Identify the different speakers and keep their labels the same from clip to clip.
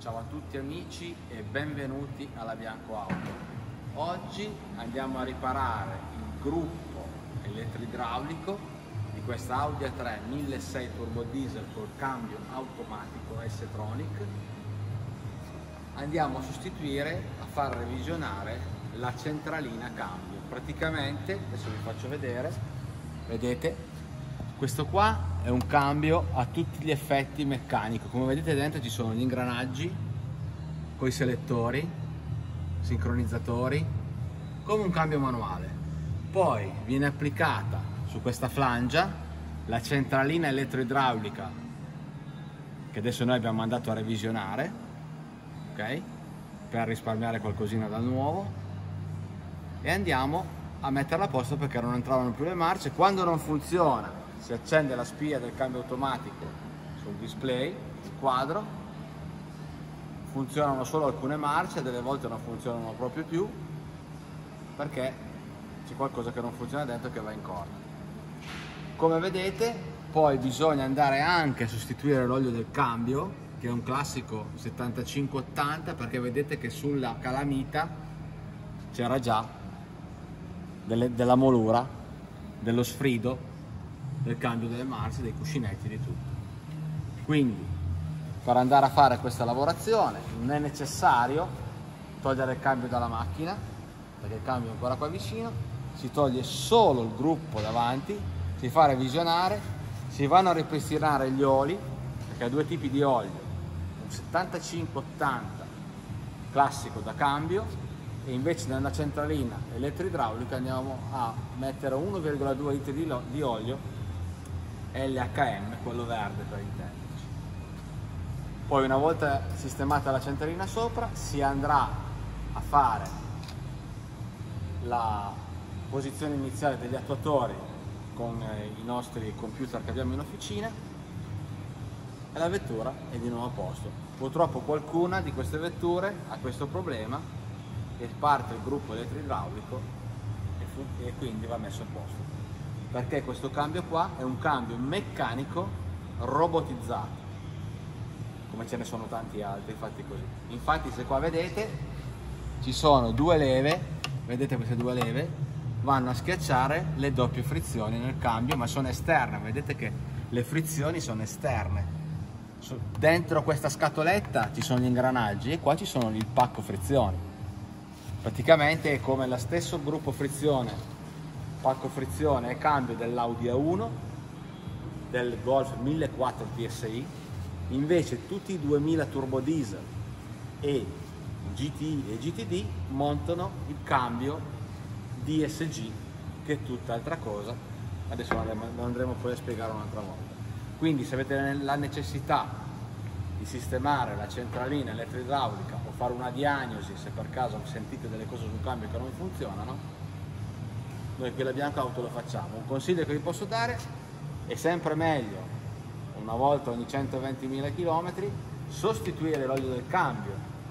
Speaker 1: Ciao a tutti amici e benvenuti alla Bianco Auto. Oggi andiamo a riparare il gruppo elettroidraulico di questa Audi A3 1600 turbo diesel col cambio automatico S-Tronic. Andiamo a sostituire, a far revisionare la centralina cambio. Praticamente, adesso vi faccio vedere, vedete, questo qua è un cambio a tutti gli effetti meccanico. Come vedete dentro ci sono gli ingranaggi con i selettori, sincronizzatori, come un cambio manuale. Poi viene applicata su questa flangia la centralina elettroidraulica che adesso noi abbiamo mandato a revisionare, ok? Per risparmiare qualcosina dal nuovo, e andiamo a metterla a posto perché non entravano più le marce. Quando non funziona si accende la spia del cambio automatico sul display, il quadro, funzionano solo alcune marce, delle volte non funzionano proprio più perché c'è qualcosa che non funziona dentro, che va in corda. Come vedete poi bisogna andare anche a sostituire l'olio del cambio, che è un classico 75-80, perché vedete che sulla calamita c'era già della molura, dello sfrido del cambio delle marce, dei cuscinetti, di tutto. Quindi per andare a fare questa lavorazione non è necessario togliere il cambio dalla macchina, perché il cambio è ancora qua vicino, si toglie solo il gruppo davanti, si fa revisionare, si vanno a ripristinare gli oli, perché ha due tipi di olio, un 75-80 classico da cambio, e invece nella centralina elettroidraulica andiamo a mettere 1,2 litri di olio LHM, quello verde per intenderci. Poi una volta sistemata la centralina sopra si andrà a fare la posizione iniziale degli attuatori con i nostri computer che abbiamo in officina e la vettura è di nuovo a posto. Purtroppo qualcuna di queste vetture ha questo problema, e parte il gruppo elettroidraulico e quindi va messo a posto, perché questo cambio qua è un cambio meccanico robotizzato, come ce ne sono tanti altri fatti così. Infatti se qua vedete ci sono due leve, vedete queste due leve vanno a schiacciare le doppie frizioni nel cambio, ma sono esterne, vedete che le frizioni sono esterne. Dentro questa scatoletta ci sono gli ingranaggi e qua ci sono il pacco frizioni. Praticamente è come lo stesso gruppo frizione, pacco frizione e cambio dell'Audi A1, del Golf 1400 TSI, invece tutti i 2000 turbo diesel e GTI e GTD montano il cambio DSG, che è tutt'altra cosa, adesso lo andremo poi a spiegare un'altra volta. Quindi se avete la necessità di sistemare la centralina elettroidraulica o fare una diagnosi, se per caso sentite delle cose sul cambio che non funzionano, noi qui alla Bianco Auto lo facciamo. Un consiglio che vi posso dare: è sempre meglio, una volta ogni 120.000 km, sostituire l'olio del cambio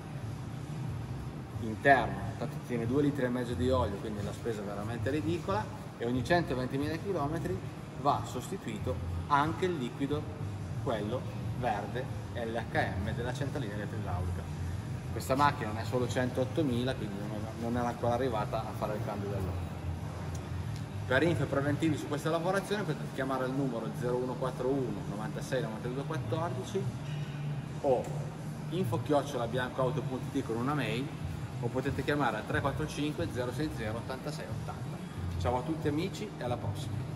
Speaker 1: interno, tanto tiene 2,5 litri di olio, quindi la spesa è veramente ridicola, e ogni 120.000 km va sostituito anche il liquido, quello verde LHM della centralina elettroidraulica. Questa macchina ne è solo 108.000, quindi non era ancora arrivata a fare il cambio dell'olio. Per info e preventivi su questa lavorazione potete chiamare il numero 0141 96 92 14 o info@biancoauto.it con una mail, o potete chiamare al 345 060 86 80. Ciao a tutti amici e alla prossima!